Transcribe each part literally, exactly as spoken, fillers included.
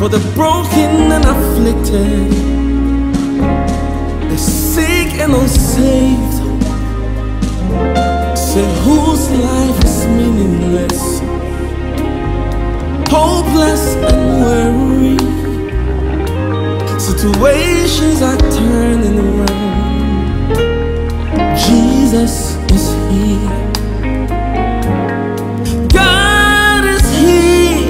for the broken and afflicted, the sick and unsaved. Say whose life is meaningless, hopeless and weary. Situations are turning around. Jesus is here. God is here.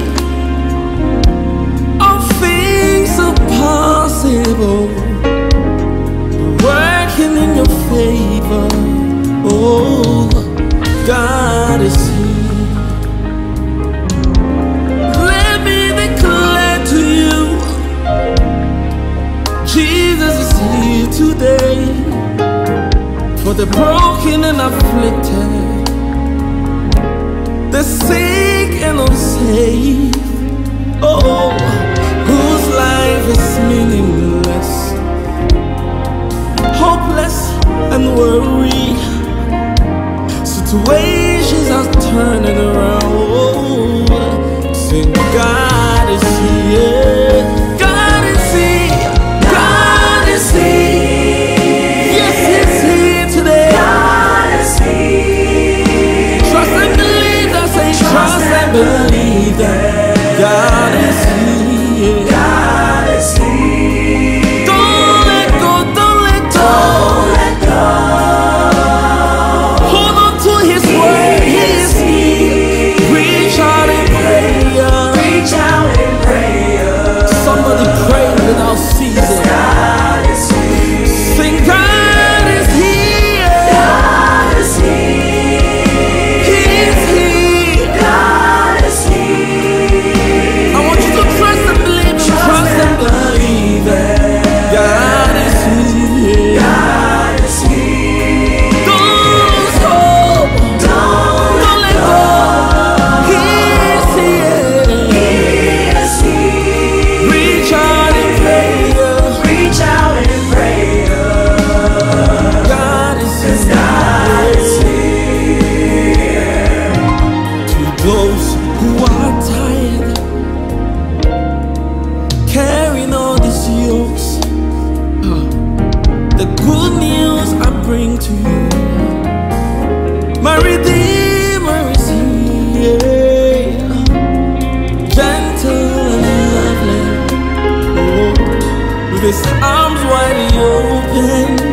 All things are possible, working in your favor. Oh, God is here. Let me declare to you, Jesus is here today, for the broken and afflicted, the sick and unsaved. Oh, whose life is meaningless, hopeless and worried. Situations are turning around. Oh, sing, God is here. God is here. God is here. Yes, He's here today. God is here. Trust and believe that. Say, trust and believe that. God is here. God is here. Don't let go. Don't let go. Don't let go. Without season, God is here. Sing, God is here. God is here. He's here. God is here. I want you to trust and believe and trust and believe it. God is here. God is here. Don't lose hope. Don't, don't let go. He's here. He is here. Reach out. Those who are tired, carrying all these yokes, the good news I bring to you. My Redeemer is here, gentle and lovely, oh, with His arms wide open.